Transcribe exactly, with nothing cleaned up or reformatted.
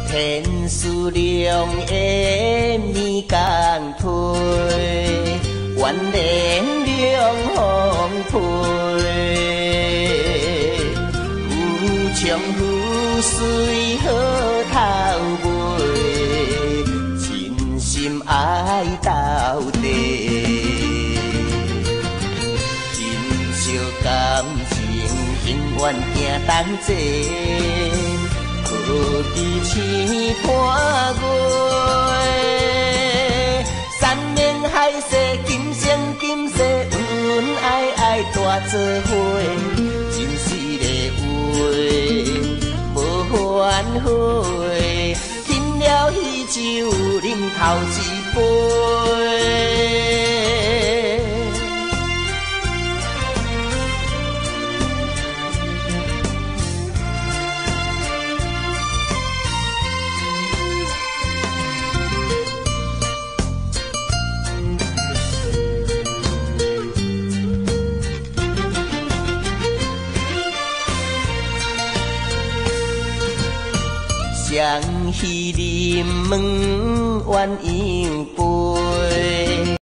天思量的暝降退，愿连凉风吹。夫唱妇随好头尾，真心爱到底。真惜感情，永远行同齐。何必痴伴月？山盟海誓，今生今世，恩恩爱爱大做伙。真实的话，无反悔。饮了喜酒，饮头一杯。相许临门鸳鸯杯。